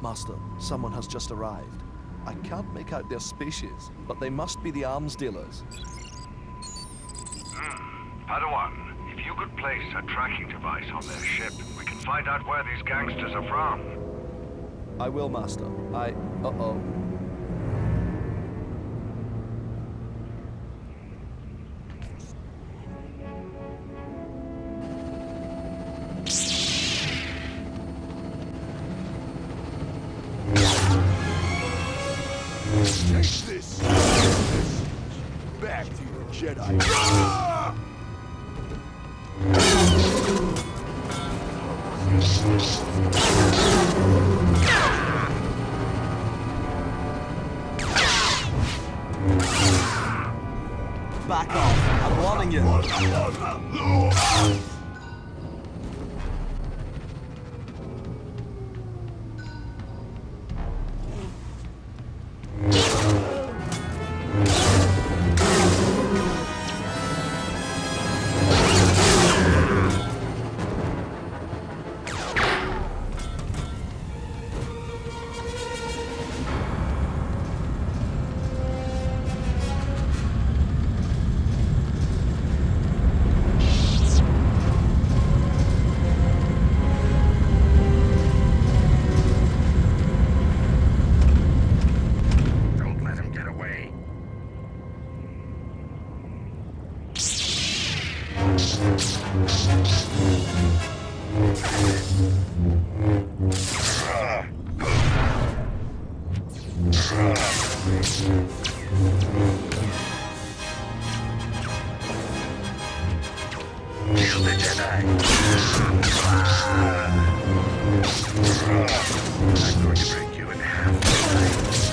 Master, someone has just arrived. I can't make out their species, but they must be the arms dealers. Padawan, if you could place a tracking device on their ship, we can find out where these gangsters are from. I will, Master. Uh-oh. Take this! Back to your Jedi. Back off! I'm warning you! Kill the Jedi. I'm going to break you in half.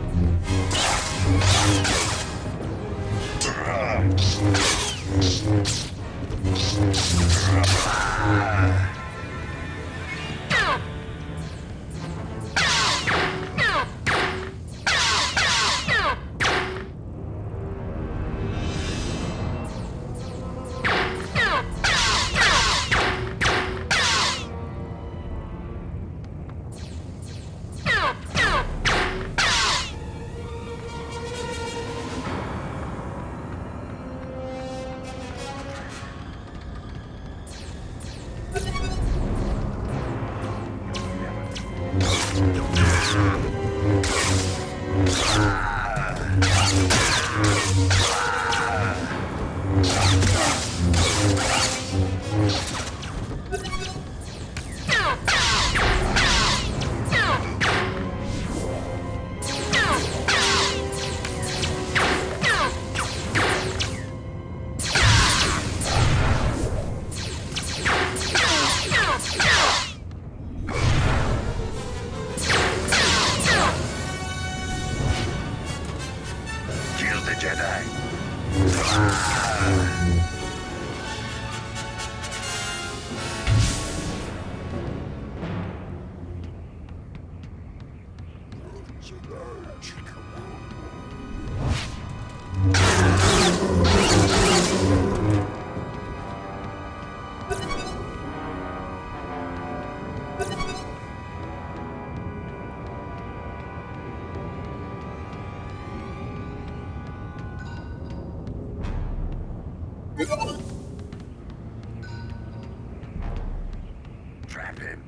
Trap him.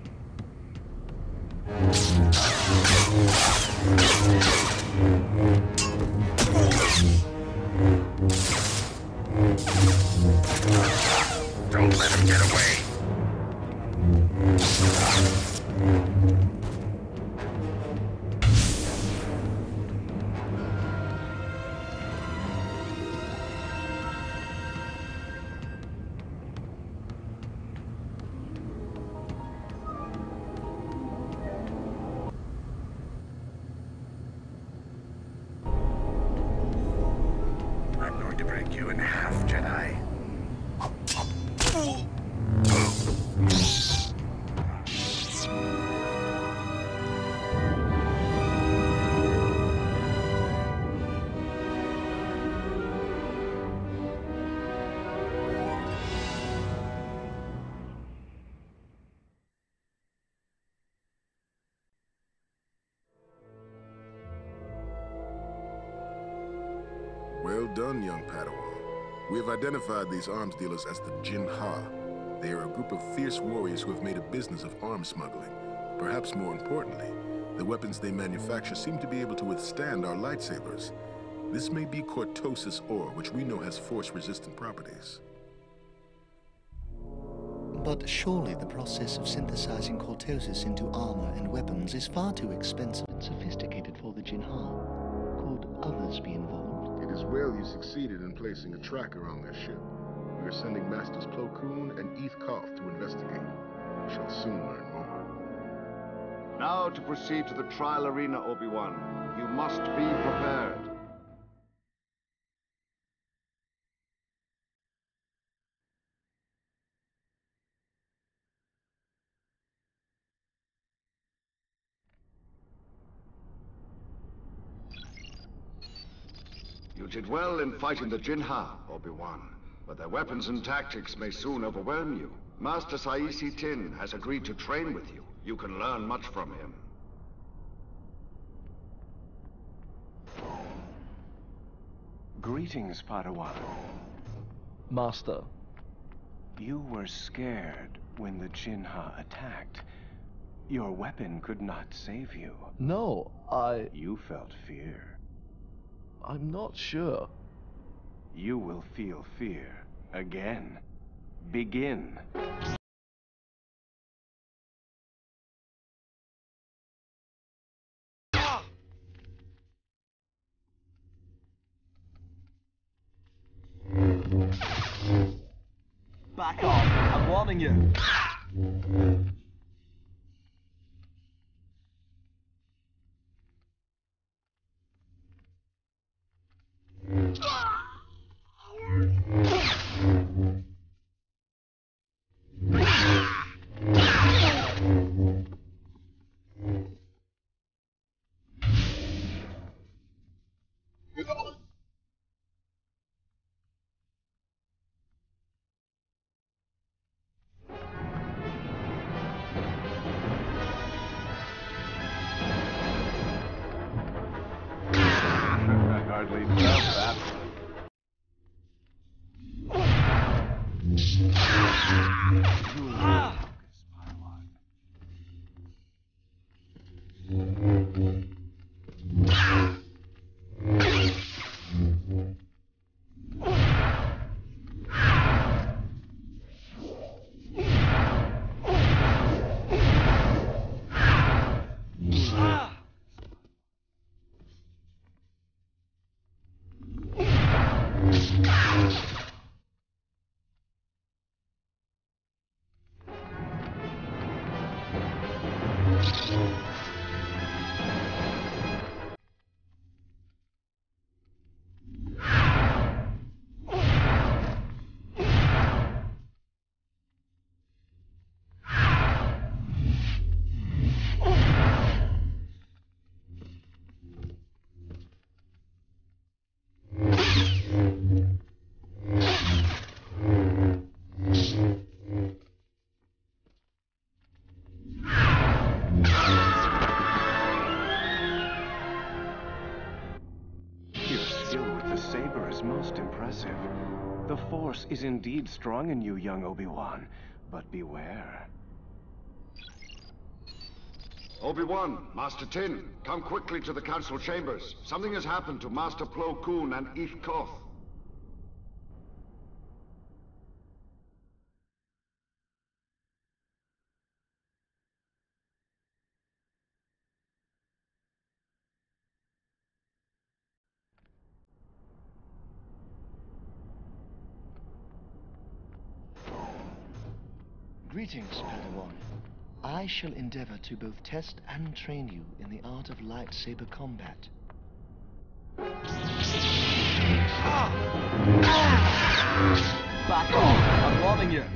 Don't let him get away. I'm going to break you in half, Jedi. done, young Padawan. We have identified these arms dealers as the Jin Ha. They are a group of fierce warriors who have made a business of arms smuggling. Perhaps more importantly, the weapons they manufacture seem to be able to withstand our lightsabers. This may be cortosis ore, which we know has force-resistant properties. But surely the process of synthesizing cortosis into armor and weapons is far too expensive and sophisticated for the Jinha. Could others be involved? It is well you succeeded in placing a tracker on their ship. We are sending Masters Plo Koon and Eth Koth to investigate. We shall soon learn more. Now to proceed to the trial arena, Obi Wan. You must be prepared. You did well in fighting the Jinha, Obi Wan, but their weapons and tactics may soon overwhelm you. Master Saisi Tin has agreed to train with you. You can learn much from him. Greetings, Padawan. Master. You were scared when the Jinha attacked. Your weapon could not save you. No, You felt fear. I'm not sure. You will feel fear again. Begin. Back off! I'm warning you! I hardly felt that one. Most impressive. The Force is indeed strong in you, young Obi Wan, but beware. Obi Wan, Master Tin, come quickly to the Council Chambers. Something has happened to Master Plo Koon and Eth Koth. Greetings, Padawan. I shall endeavor to both test and train you in the art of lightsaber combat. Back off! I'm warning you!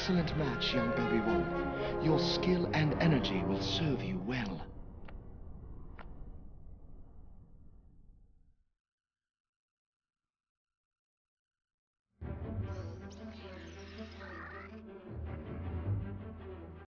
excellent match, young Obi Wan. Your skill and energy will serve you well.